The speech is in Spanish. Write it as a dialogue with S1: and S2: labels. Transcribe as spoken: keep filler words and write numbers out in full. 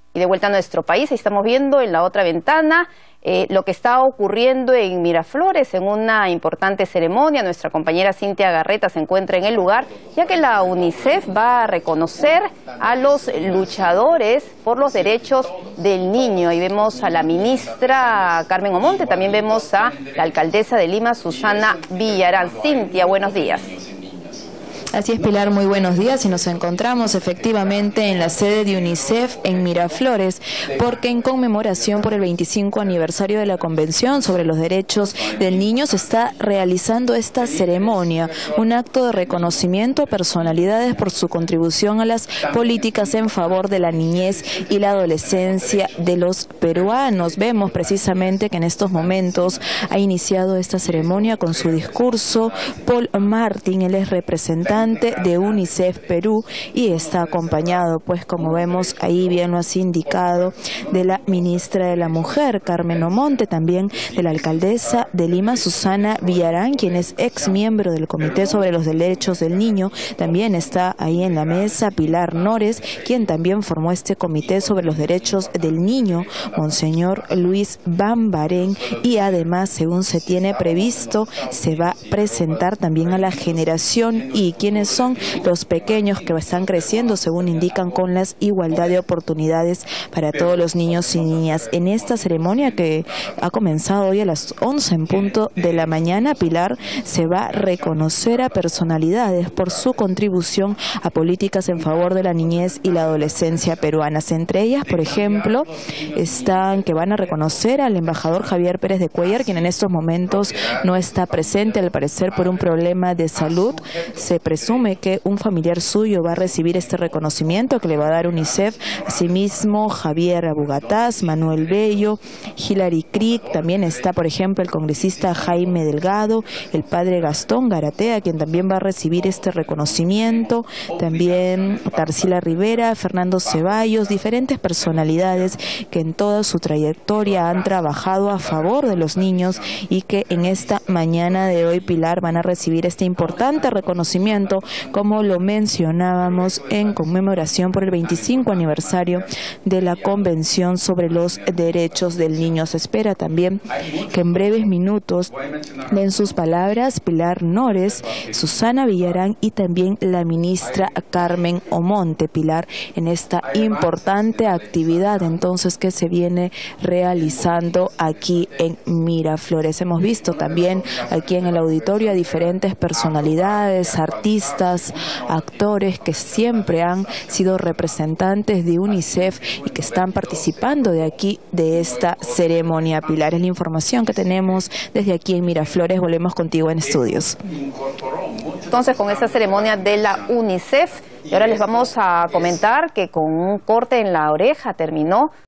S1: Y de vuelta a nuestro país, estamos viendo en la otra ventana eh, lo que está ocurriendo en Miraflores, en una importante ceremonia. Nuestra compañera Cintia Garreta se encuentra en el lugar, ya que la UNICEF va a reconocer a los luchadores por los derechos del niño. Ahí vemos a la ministra Carmen Omonte, también vemos a la alcaldesa de Lima, Susana Villarán. Cintia, buenos días.
S2: Así es, Pilar, muy buenos días, y nos encontramos efectivamente en la sede de UNICEF en Miraflores, porque en conmemoración por el veinticinco aniversario de la Convención sobre los Derechos del Niño se está realizando esta ceremonia, un acto de reconocimiento a personalidades por su contribución a las políticas en favor de la niñez y la adolescencia de los peruanos. Vemos precisamente que en estos momentos ha iniciado esta ceremonia con su discurso Paul Martin. Él es representante de UNICEF Perú y está acompañado, pues como vemos ahí, bien lo has indicado, de la ministra de la Mujer, Carmen Omonte, también de la alcaldesa de Lima, Susana Villarán, quien es ex miembro del Comité sobre los Derechos del Niño. También está ahí en la mesa Pilar Nores, quien también formó este Comité sobre los Derechos del Niño, Monseñor Luis Bambarén, y además, según se tiene previsto, se va a presentar también a la generación y quien quiénes son los pequeños que están creciendo, según indican, con la igualdad de oportunidades para todos los niños y niñas. En esta ceremonia, que ha comenzado hoy a las once en punto de la mañana, Pilar, se va a reconocer a personalidades por su contribución a políticas en favor de la niñez y la adolescencia peruanas. Entre ellas, por ejemplo, están que van a reconocer al embajador Javier Pérez de Cuellar, quien en estos momentos no está presente, al parecer por un problema de salud. Se presume que un familiar suyo va a recibir este reconocimiento que le va a dar UNICEF. Asimismo, Javier Abugataz, Manuel Bello, Hilary Crick, también está, por ejemplo, el congresista Jaime Delgado, el padre Gastón Garatea, quien también va a recibir este reconocimiento, también Tarsila Rivera, Fernando Ceballos, diferentes personalidades que en toda su trayectoria han trabajado a favor de los niños y que en esta mañana de hoy, Pilar, van a recibir este importante reconocimiento, como lo mencionábamos, en conmemoración por el veinticinco aniversario de la Convención sobre los Derechos del Niño. Se espera también que en breves minutos den sus palabras Pilar Nores, Susana Villarán y también la ministra Carmen Omonte, Pilar, en esta importante actividad entonces que se viene realizando aquí en Miraflores. Hemos visto también aquí en el auditorio a diferentes personalidades, artistas, actores que siempre han sido representantes de UNICEF y que están participando de aquí, de esta ceremonia. Pilar, es la información que tenemos desde aquí en Miraflores. Volvemos contigo en estudios.
S1: Entonces, con esta ceremonia de la UNICEF, y ahora les vamos a comentar que con un corte en la oreja terminó